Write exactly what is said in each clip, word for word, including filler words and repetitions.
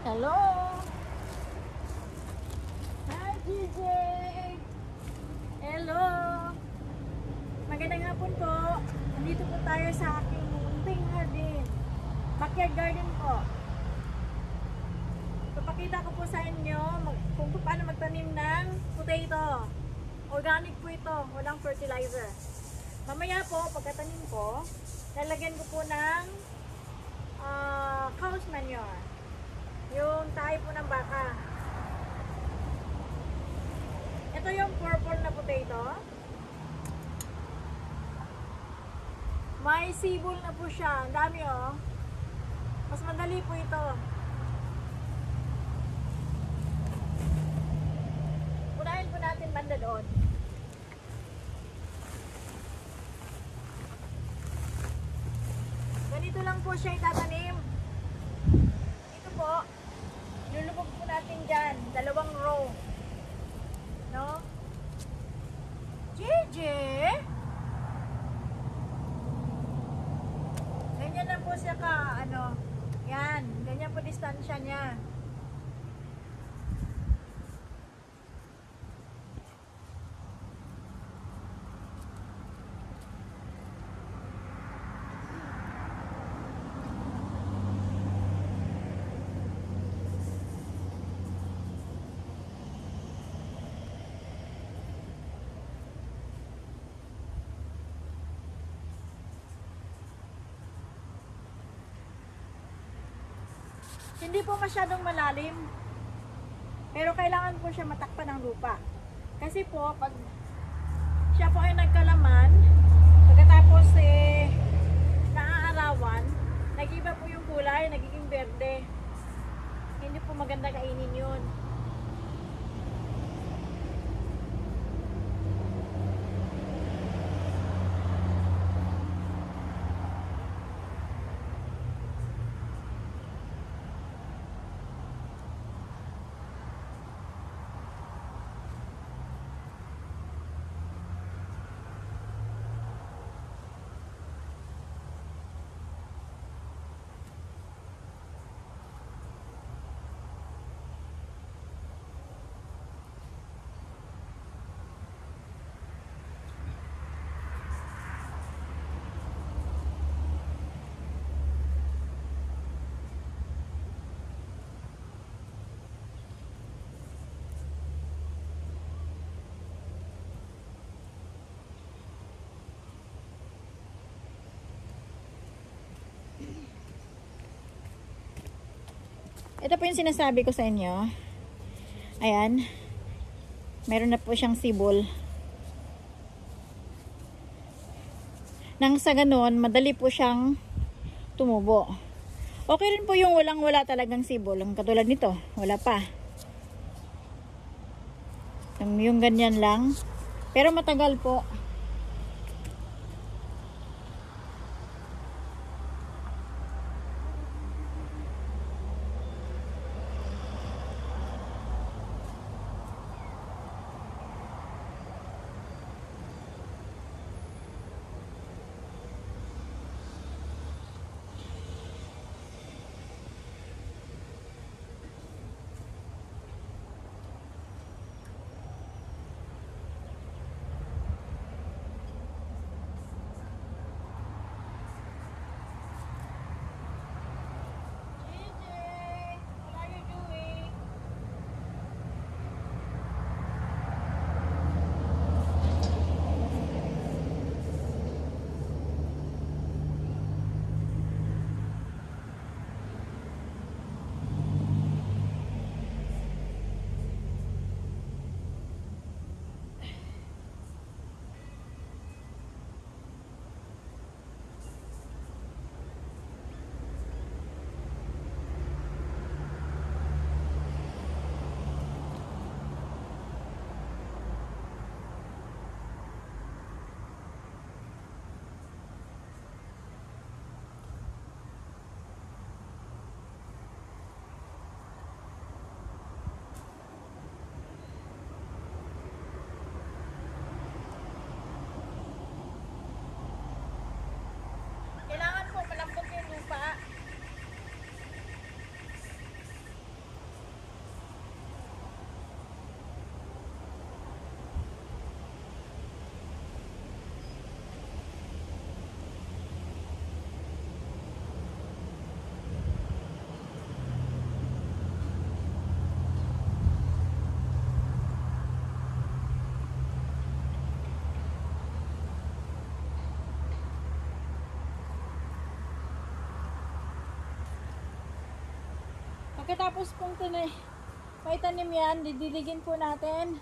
Hello! Hi, G J! Hello! Magandang hapon po. Nandito po tayo sa aking munting garden. Backyard garden po. Papakita ko po sa inyo kung paano magtanim ng potato. Organic po ito. Walang fertilizer. Mamaya po, pagkatanim ko, lalagyan ko po ng uh, cow's manure. Yung tayo po ng baka. Ito yung purple na potato. May sibol na po siya. Ang dami oh. Mas madali po ito. Unahin po natin banda doon. Ganito lang po siya itatanim. Ito po. Lulubog po natin dyan. Dalawang row. No? J J! Ganyan lang po siya ka, ano, yan. Ganyan po distansya niya. Hindi po masyadong malalim. Pero kailangan po siya matakpan ng lupa. Kasi po, pag siya po ay nagkalaman, pagkatapos eh, naaarawan, nag-iba po yung kulay, nagiging berde. Hindi po maganda kainin yun. Ito po yung sinasabi ko sa inyo. Ayan. Meron na po siyang sibol. Nang sa ganun, madali po siyang tumubo. Okay rin po yung walang wala talagang sibol. Ang katulad nito, wala pa. Yung, yung ganyan lang. Pero matagal po. Pagkatapos pong tinay, may tanim yan, didiligin po natin.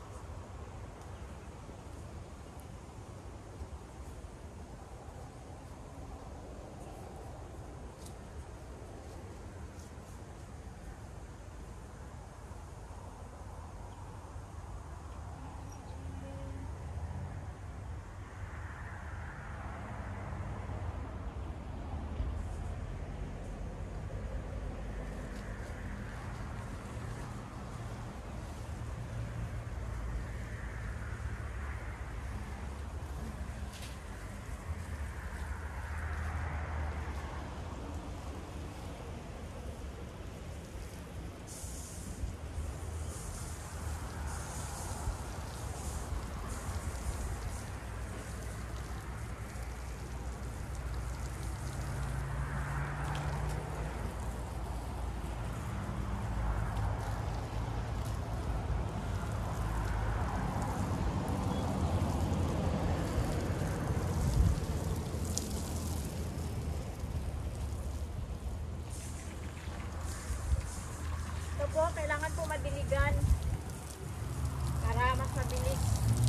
Ito po, kailangan po madiligan para mas mabilis.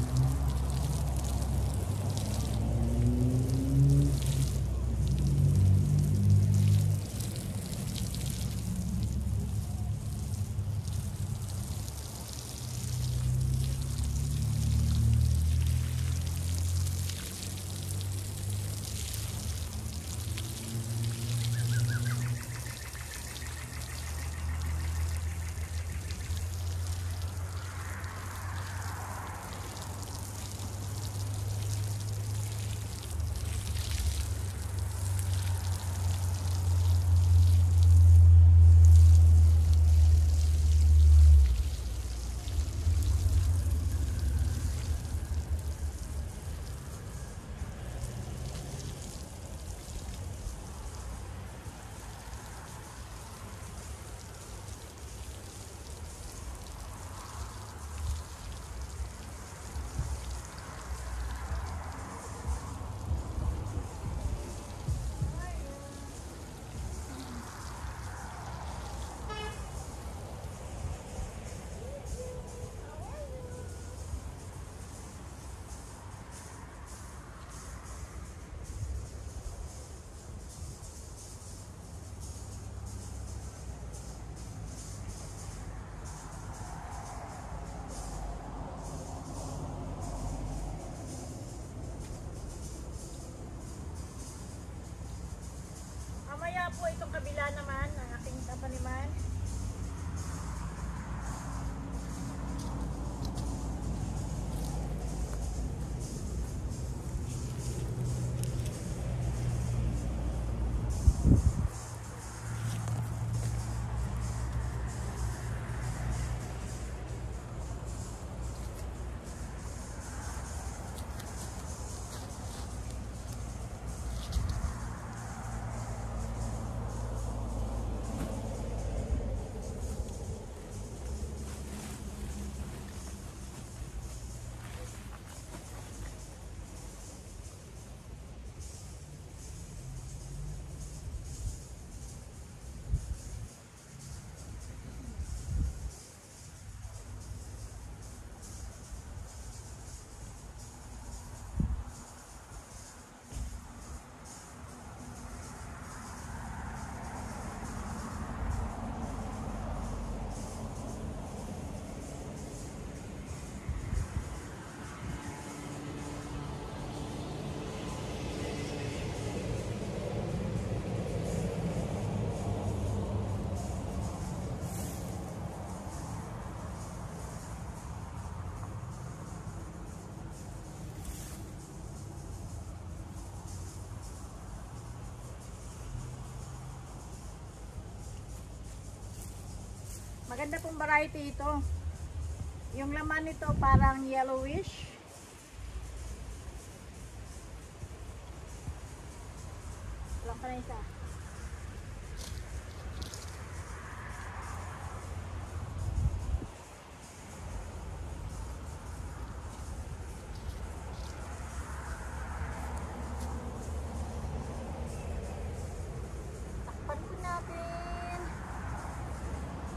Mamaya po itong kabila naman ng ating tapaniman. Maganda pong variety ito. Yung laman nito parang yellowish. Lang pa na isa. Takpan po natin.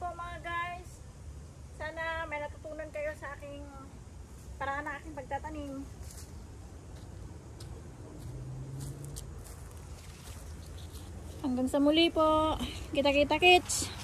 po mga guys. Sana may natutunan kayo sa aking paraan ng aking pagtatanim. Hanggang sa muli po. Kita-kita kits.